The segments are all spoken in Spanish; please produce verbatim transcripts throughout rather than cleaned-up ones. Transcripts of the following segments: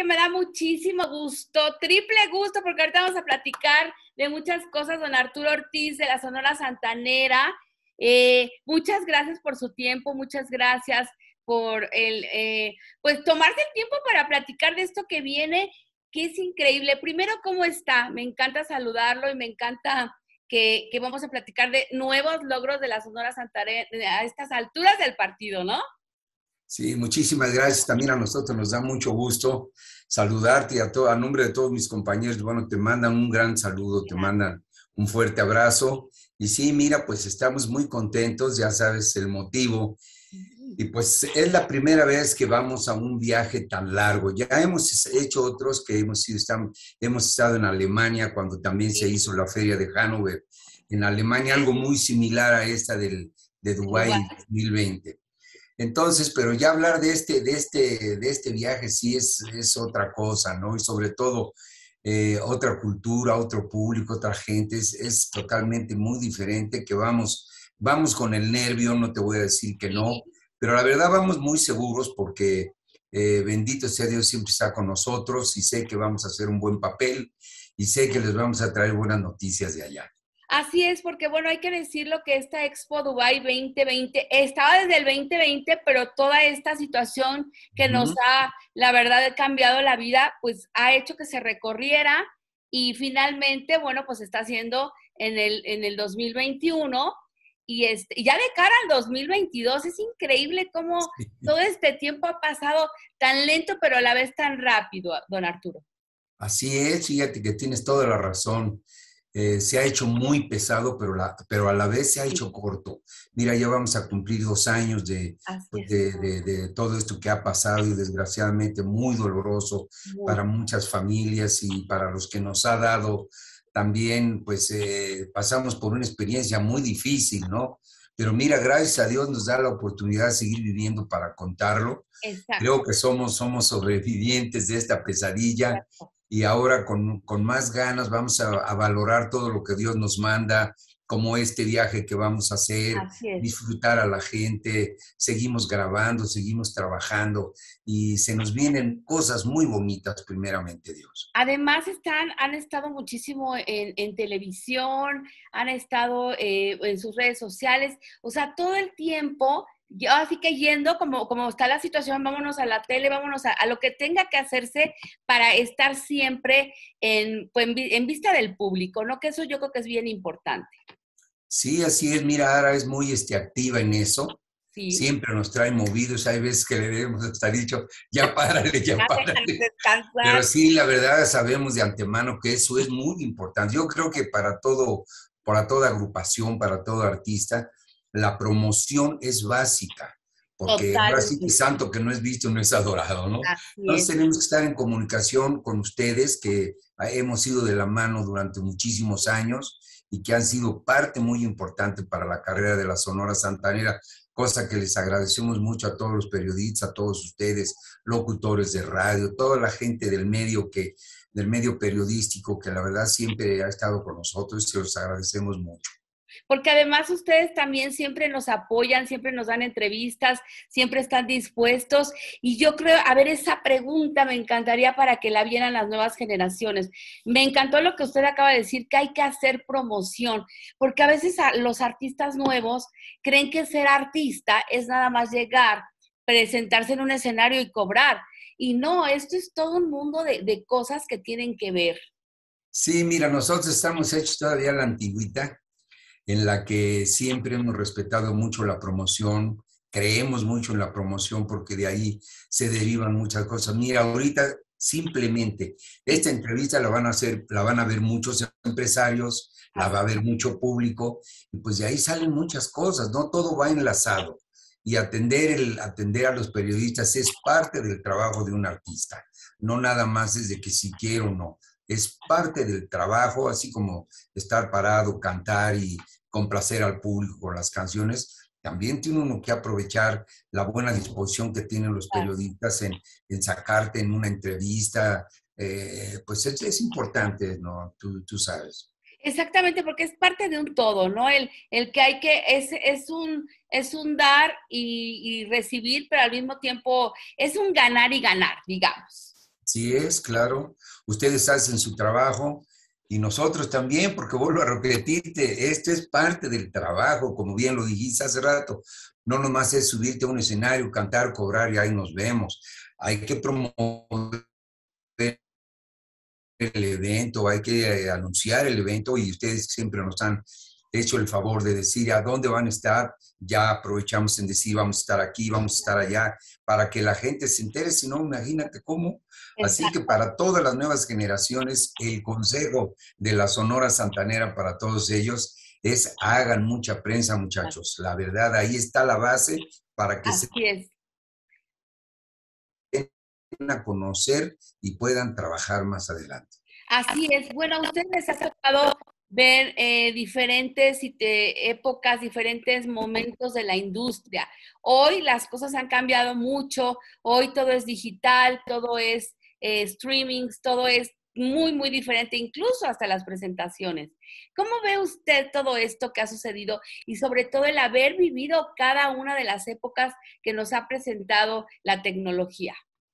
me da muchísimo gusto, triple gusto, porque ahorita vamos a platicar de muchas cosas, don Arturo Ortiz de la Sonora Santanera. Eh, muchas gracias por su tiempo, muchas gracias por el, eh, pues tomarse el tiempo para platicar de esto que viene, que es increíble. Primero, ¿cómo está? Me encanta saludarlo y me encanta que, que vamos a platicar de nuevos logros de la Sonora Santanera a estas alturas del partido, ¿no? Sí, muchísimas gracias. También a nosotros nos da mucho gusto saludarte y a, todo, a nombre de todos mis compañeros, bueno, te mandan un gran saludo, te mandan un fuerte abrazo. Y sí, mira, pues estamos muy contentos, ya sabes el motivo. Y pues es la primera vez que vamos a un viaje tan largo. Ya hemos hecho otros que hemos, sido, estamos, hemos estado en Alemania cuando también se hizo la feria de Hannover. En Alemania algo muy similar a esta del, de Dubái dos mil veinte. Entonces, pero ya hablar de este, de este, de este viaje sí es, es otra cosa, ¿no? Y sobre todo eh, otra cultura, otro público, otra gente, es, es totalmente muy diferente, que vamos, vamos con el nervio, no te voy a decir que no, pero la verdad vamos muy seguros porque eh, bendito sea Dios, siempre está con nosotros y sé que vamos a hacer un buen papel y sé que les vamos a traer buenas noticias de allá. Así es, porque bueno, hay que decirlo que esta Expo Dubai veinte veinte estaba desde el veinte veinte, pero toda esta situación que uh-huh. nos ha, la verdad, cambiado la vida, pues ha hecho que se recorriera y finalmente, bueno, pues está haciendo en el, en el dos mil veintiuno y este, ya de cara al dos mil veintidós. Es increíble cómo sí. todo este tiempo ha pasado tan lento, pero a la vez tan rápido, don Arturo. Así es, fíjate que tienes toda la razón. Eh, se ha hecho muy pesado, pero, la, pero a la vez se ha hecho corto. Mira, ya vamos a cumplir dos años de, de, de, de todo esto que ha pasado y desgraciadamente muy doloroso muy. para muchas familias y para los que nos ha dado también, pues eh, pasamos por una experiencia muy difícil, ¿no? Pero mira, gracias a Dios nos da la oportunidad de seguir viviendo para contarlo. Exacto. Creo que somos, somos sobrevivientes de esta pesadilla. Exacto. Y ahora con, con más ganas vamos a, a valorar todo lo que Dios nos manda, como este viaje que vamos a hacer, disfrutar a la gente, seguimos grabando, seguimos trabajando y se nos vienen cosas muy bonitas, primeramente Dios. Además están, han estado muchísimo en, en televisión, han estado eh, en sus redes sociales, o sea, todo el tiempo. Yo así que yendo, como, como está la situación, vámonos a la tele, vámonos a, a lo que tenga que hacerse para estar siempre en, pues, en, en vista del público, ¿no? Que eso yo creo que es bien importante. Sí, así es. Mira, Ara es muy este, activa en eso. Sí. Siempre nos trae movidos. Hay veces que le debemos estar dicho, ya párale, ya párale. Pero sí, la verdad sabemos de antemano que eso es muy importante. Yo creo que para todo, para toda agrupación, para todo artista, la promoción es básica, porque Total. ahora sí que santo que no es visto no es adorado, ¿no? Así Entonces es. tenemos que estar en comunicación con ustedes, que hemos ido de la mano durante muchísimos años y que han sido parte muy importante para la carrera de la Sonora Santanera, cosa que les agradecemos mucho a todos los periodistas, a todos ustedes, locutores de radio, toda la gente del medio, que, del medio periodístico, que la verdad siempre ha estado con nosotros y se los agradecemos mucho. Porque además ustedes también siempre nos apoyan, siempre nos dan entrevistas, siempre están dispuestos. Y yo creo, a ver, esa pregunta me encantaría para que la vieran las nuevas generaciones. Me encantó lo que usted acaba de decir, que hay que hacer promoción, porque a veces a los artistas nuevos creen que ser artista es nada más llegar, presentarse en un escenario y cobrar. Y no, esto es todo un mundo de, de cosas que tienen que ver. Sí, mira, nosotros estamos hechos todavía a la antigüita, en la que siempre hemos respetado mucho la promoción, creemos mucho en la promoción porque de ahí se derivan muchas cosas. Mira, ahorita simplemente esta entrevista la van a hacer, la van a ver muchos empresarios, la va a ver mucho público, y pues de ahí salen muchas cosas, no todo va enlazado. Y atender, el, atender a los periodistas es parte del trabajo de un artista, no nada más es de que si quiero o no. Es parte del trabajo, así como estar parado, cantar y complacer al público con las canciones. También tiene uno que aprovechar la buena disposición que tienen los periodistas en, en sacarte en una entrevista. Eh, pues es, es importante, ¿no? Tú, tú sabes. Exactamente, porque es parte de un todo, ¿no? El, el que hay que, es, es, un, es un dar y, y recibir, pero al mismo tiempo es un ganar y ganar, digamos. Así es, claro. Ustedes hacen su trabajo y nosotros también, porque vuelvo a repetirte, esto es parte del trabajo, como bien lo dijiste hace rato. No nomás es subirte a un escenario, cantar, cobrar y ahí nos vemos. Hay que promover el evento, hay que eh, anunciar el evento y ustedes siempre nos han hecho el favor de decir a dónde van a estar. Ya aprovechamos en decir vamos a estar aquí, vamos a estar allá, para que la gente se entere, si no, imagínate cómo. Así que Exacto. para todas las nuevas generaciones, el consejo de la Sonora Santanera para todos ellos es hagan mucha prensa, muchachos. La verdad, ahí está la base para que se Así es. den a conocer y puedan trabajar más adelante. Así es. Bueno, a ustedes les ha tocado ver eh, diferentes eh, épocas, diferentes momentos de la industria. Hoy las cosas han cambiado mucho, hoy todo es digital, todo es eh, streamings, todo es muy, muy diferente, incluso hasta las presentaciones. ¿Cómo ve usted todo esto que ha sucedido y sobre todo el haber vivido cada una de las épocas que nos ha presentado la tecnología?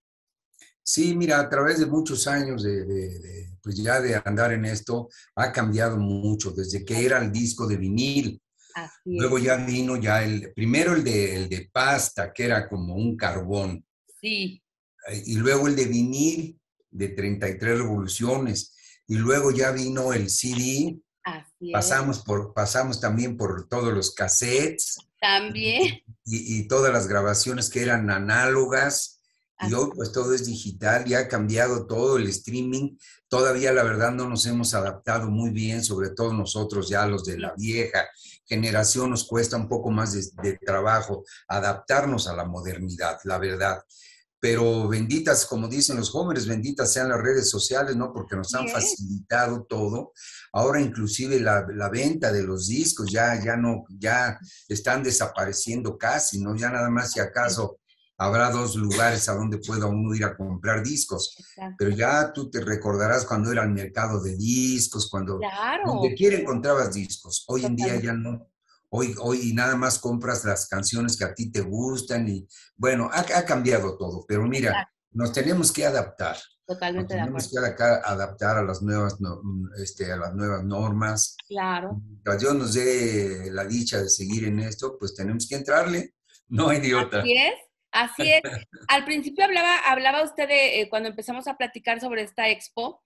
Sí, mira, a través de muchos años de, de, de, pues ya de andar en esto, ha cambiado mucho, desde que era el disco de vinil. Así Luego es. ya vino ya el, primero el de, el de pasta, que era como un carbón, Sí, eh, y luego el de vinil, de treinta y tres revoluciones, y luego ya vino el C D, así es. pasamos, por, pasamos también por todos los cassettes, También, y, y todas las grabaciones que eran análogas, y así, hoy pues todo es digital, ya ha cambiado todo el streaming, todavía la verdad no nos hemos adaptado muy bien, sobre todo nosotros ya los de la vieja generación nos cuesta un poco más de, de trabajo adaptarnos a la modernidad, la verdad. Pero benditas, como dicen los jóvenes, benditas sean las redes sociales, ¿no? Porque nos así han es. facilitado todo. Ahora inclusive la, la venta de los discos ya, ya no, ya están desapareciendo casi, ¿no? Ya nada más si acaso habrá dos lugares a donde pueda uno ir a comprar discos. Pero Exacto. ya tú te recordarás cuando era el mercado de discos, cuando donde Claro, quiera encontrabas discos. Hoy en día totalmente, ya no. Hoy, hoy nada más compras las canciones que a ti te gustan y bueno, ha, ha cambiado todo, pero mira, exacto, nos tenemos que adaptar, nos totalmente de tenemos acuerdo. que adaptar, adaptar a las nuevas, no, este, a las nuevas normas. Claro, Mientras Dios nos dé la dicha de seguir en esto, pues tenemos que entrarle, no hay de otra. así es, así es. Al principio hablaba, hablaba usted de, eh, cuando empezamos a platicar sobre esta expo,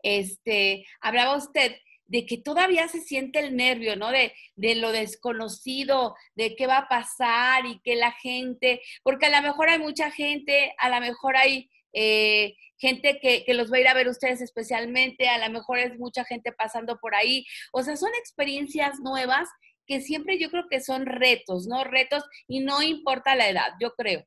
este, hablaba usted de que todavía se siente el nervio, ¿no? De, de lo desconocido, de qué va a pasar y que la gente, porque a lo mejor hay mucha gente, a lo mejor hay eh, gente que, que los va a ir a ver ustedes especialmente, a lo mejor es mucha gente pasando por ahí, o sea, son experiencias nuevas que siempre yo creo que son retos, ¿no? Retos y no importa la edad, yo creo.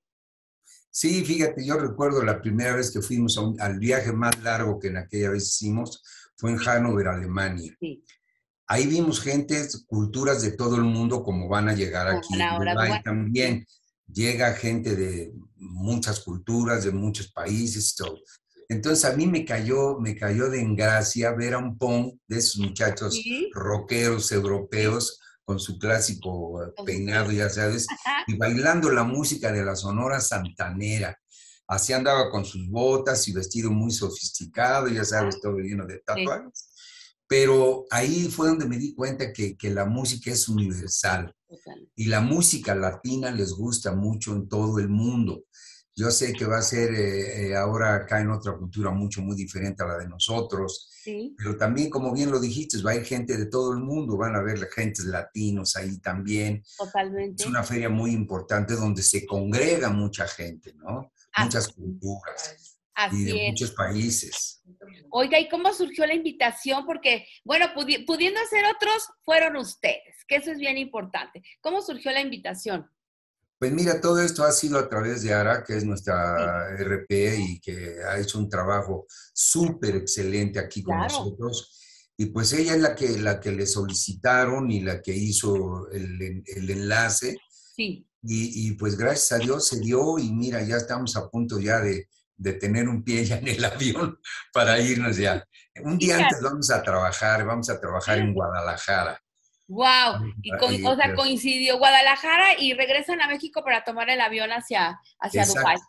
Sí, fíjate, yo recuerdo la primera vez que fuimos a un- al viaje más largo que en aquella vez hicimos, fue en Hannover, Alemania. Sí, Ahí vimos gentes, culturas de todo el mundo como van a llegar como van aquí. En ahora, Dubái bueno, sí, también llega gente de muchas culturas, de muchos países, todo. Entonces a mí me cayó, me cayó de engracia ver a un pon de esos muchachos sí, rockeros sí, europeos con su clásico eh, con su peinado, pelo. ya sabes, y bailando la música de la Sonora Santanera. Así andaba con sus botas y vestido muy sofisticado, ya sabes, todo lleno de Sí, tatuajes. Pero ahí fue donde me di cuenta que, que la música es universal total. y la música latina les gusta mucho en todo el mundo. Yo sé que va a ser eh, eh, ahora acá en otra cultura mucho, muy diferente a la de nosotros, Sí, pero también, como bien lo dijiste, va a ir gente de todo el mundo, van a ver gentes latinos ahí también. Es totalmente. una feria muy importante donde se congrega mucha gente, ¿no? Muchas Así, culturas y de así es. muchos países. Oiga, ¿y cómo surgió la invitación? Porque, bueno, pudi pudiendo ser otros, fueron ustedes, que eso es bien importante. ¿Cómo surgió la invitación? Pues mira, todo esto ha sido a través de Ara, que es Sí, nuestra R P y que ha hecho un trabajo súper excelente aquí con claro, nosotros. Y pues ella es la que, la que le solicitaron y la que hizo el, el enlace. sí. Y, y, pues gracias a Dios se dio y mira, ya estamos a punto ya de, de tener un pie ya en el avión para irnos ya. Un día antes vamos a trabajar, vamos a trabajar en Guadalajara. Wow, y con, Y, o sea, coincidió Guadalajara y regresan a México para tomar el avión hacia, hacia Dubái. exacto.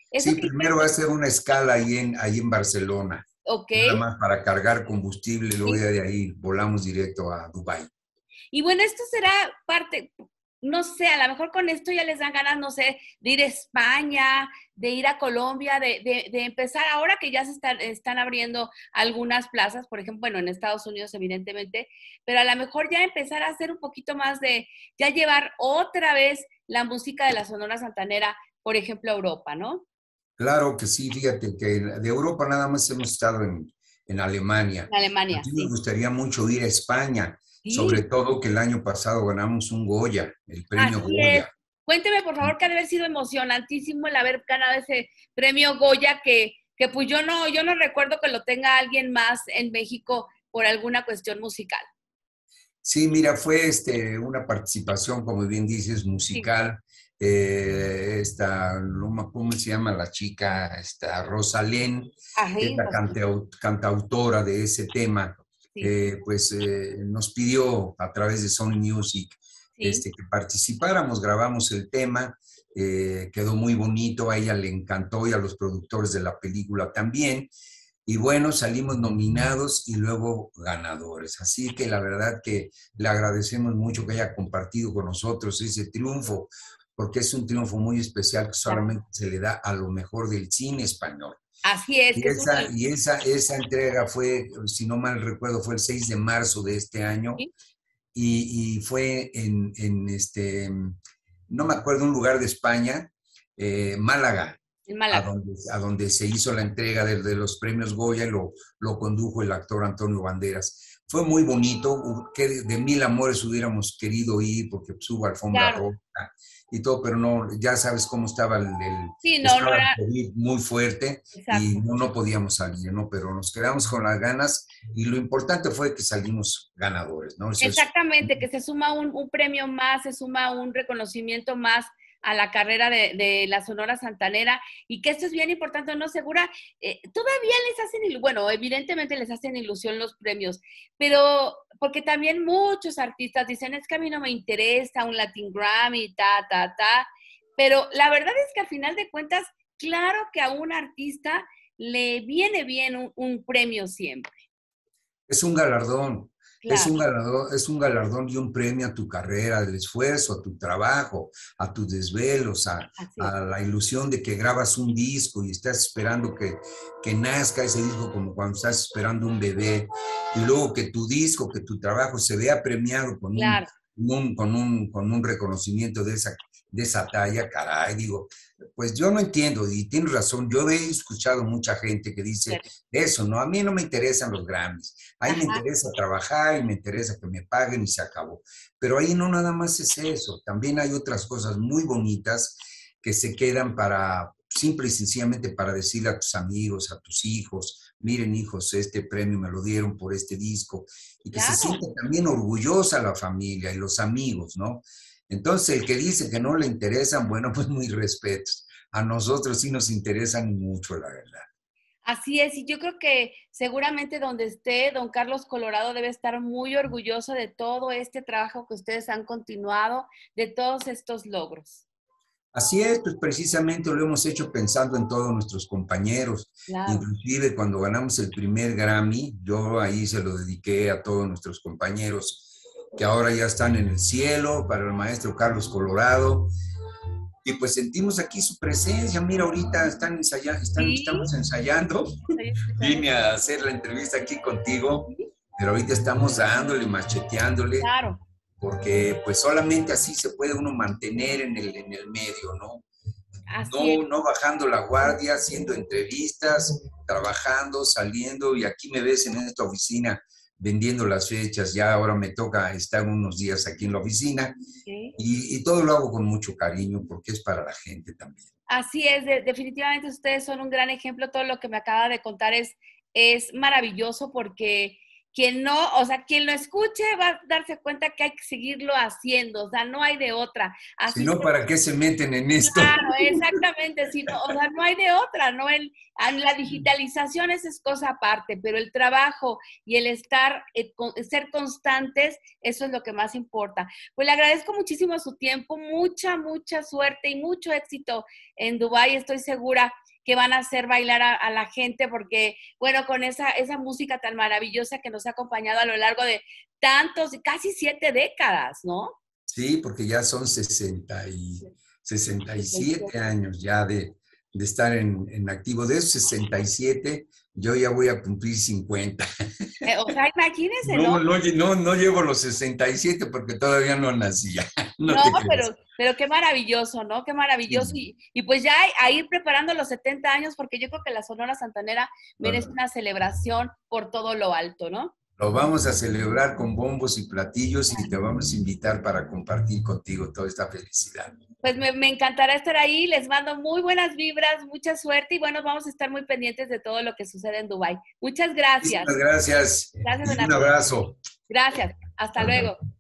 Eso Sí, que primero va a ser una escala ahí en, ahí en Barcelona, ok. nada más para cargar combustible, luego Sí. ya de ahí volamos directo a Dubái. Y bueno, esto será parte, no sé, a lo mejor con esto ya les dan ganas, no sé, de ir a España, de ir a Colombia, de, de, de empezar, ahora que ya se están, están abriendo algunas plazas, por ejemplo, bueno, en Estados Unidos evidentemente, pero a lo mejor ya empezar a hacer un poquito más de, ya llevar otra vez la música de la Sonora Santanera, por ejemplo, a Europa, ¿no? Claro que sí, fíjate que de Europa nada más hemos estado en, en Alemania. En Alemania, Aquí nos sí. gustaría mucho ir a España, sobre Sí, todo que el año pasado ganamos un Goya, el premio así es. Goya. Cuénteme, por favor, que ha de haber sido emocionantísimo el haber ganado ese premio Goya que, que pues yo no, yo no recuerdo que lo tenga alguien más en México por alguna cuestión musical. Sí, mira, fue este, una participación, como bien dices, Sí. musical. Eh, esta, no me- ¿cómo se llama la chica? Esta Rosalén, que es Ay, la José, cantau- cantautora de ese tema, sí, eh, pues eh, nos pidió a través de Sony Music sí, este, que participáramos, grabamos el tema, eh, quedó muy bonito, a ella le encantó y a los productores de la película también. Y bueno, salimos nominados y luego ganadores. Así que la verdad que le agradecemos mucho que haya compartido con nosotros ese triunfo, porque es un triunfo muy especial que claro. solamente se le da a lo mejor del cine español. Así es, Y que es uno de esa, los... y esa, esa entrega fue, si no mal recuerdo, fue el seis de marzo de este año ¿Sí? y, y fue en, en, este, no me acuerdo, un lugar de España, eh, Málaga, En a Málaga. donde, a donde se hizo la entrega de, de los premios Goya y lo, lo condujo el actor Antonio Banderas. Fue muy bonito, que de, de mil amores hubiéramos querido ir porque pues, hubo alfombra Claro. roja y todo, pero no, ya sabes cómo estaba el, el Sí, no, no estaba el era... COVID muy fuerte y Exacto. no, no podíamos salir, ¿no? Pero nos quedamos con las ganas y lo importante fue que salimos ganadores, ¿no? Eso es. Exactamente, que se suma un, un premio más, se suma un reconocimiento más a la carrera de, de la Sonora Santanera y que esto es bien importante, ¿no? Segura, eh, todavía les hacen, ilu- bueno, evidentemente les hacen ilusión los premios, pero porque también muchos artistas dicen, es que a mí no me interesa un Latin Grammy, ta, ta, ta, pero la verdad es que al final de cuentas, claro que a un artista le viene bien un, un premio siempre, Es un galardón, es claro, un galardón, es un galardón y un premio a tu carrera, al esfuerzo, a tu trabajo, a tus desvelos, a, así es, a la ilusión de que grabas un disco y estás esperando que, que nazca ese disco como cuando estás esperando un bebé y luego que tu disco, que tu trabajo se vea premiado con un, claro. un- con un, con un reconocimiento de esa, de esa talla, caray, digo, pues yo no entiendo y tienes razón, yo he escuchado mucha gente que dice eso, ¿no? A mí no me interesan los Grammys. Ahí me Ajá, interesa trabajar y me interesa que me paguen y se acabó. Pero ahí no nada más es eso, también hay otras cosas muy bonitas que se quedan para, simple y sencillamente para decirle a tus amigos, a tus hijos, miren hijos, este premio me lo dieron por este disco, y que se claro. sienta también orgullosa la familia y los amigos, ¿no? Entonces, el que dice que no le interesan, bueno, pues muy respetos. A nosotros sí nos interesan mucho, la verdad. Así es, y yo creo que seguramente donde esté don Carlos Colorado debe estar muy orgulloso de todo este trabajo que ustedes han continuado, de todos estos logros. Así es, pues precisamente lo hemos hecho pensando en todos nuestros compañeros. Claro. Inclusive cuando ganamos el primer Grammy, yo ahí se lo dediqué a todos nuestros compañeros que ahora ya están en el cielo, para el maestro Carlos Colorado. Y pues sentimos aquí su presencia. Mira, ahorita están ensayando, están, Sí, estamos ensayando. estoy escuchando. Vine a hacer la entrevista aquí contigo, Sí, pero ahorita estamos dándole, macheteándole, claro, porque pues solamente así se puede uno mantener en el, en el medio, ¿no? así es. No, no bajando la guardia, haciendo entrevistas, trabajando, saliendo, y aquí me ves en esta oficina vendiendo las fechas, ya ahora me toca estar unos días aquí en la oficina, Sí. y, y todo lo hago con mucho cariño porque es para la gente también. Así es, de- definitivamente ustedes son un gran ejemplo. Todo lo que me acaba de contar es, es maravilloso porque quien no, o sea, quien lo escuche va a darse cuenta que hay que seguirlo haciendo, o sea, no hay de otra. Si Así no, que, ¿para qué se meten en esto? claro, exactamente, si no, o sea, no hay de otra, ¿no? El, la digitalización esa es cosa aparte, pero el trabajo y el estar, eh, con, ser constantes, eso es lo que más importa. Pues le agradezco muchísimo su tiempo, mucha, mucha suerte y mucho éxito en Dubái, estoy segura que van a hacer bailar a, a la gente, porque, bueno, con esa, esa música tan maravillosa que nos ha acompañado a lo largo de tantos, casi siete décadas, ¿no? Sí, porque ya son sesenta y, sesenta y siete años ya de, de estar en, en activo. De esos sesenta y siete, yo ya voy a cumplir cincuenta. Eh, o sea, imagínense, ¿no? No, no, no, no llevo los sesenta y siete porque todavía no nacía. No No, te creas. pero, pero qué maravilloso, ¿no? Qué maravilloso. Sí. Y, y pues ya a ir preparando los setenta años, porque yo creo que la Sonora Santanera merece Bueno, una celebración por todo lo alto, ¿no? lo vamos a celebrar con bombos y platillos y te vamos a invitar para compartir contigo toda esta felicidad. Pues me, me encantará estar ahí, les mando muy buenas vibras, mucha suerte y bueno, vamos a estar muy pendientes de todo lo que sucede en Dubái. Muchas gracias. Muchísimas gracias Gracias, y don un Arturo. abrazo. Gracias. Hasta Hasta luego. luego.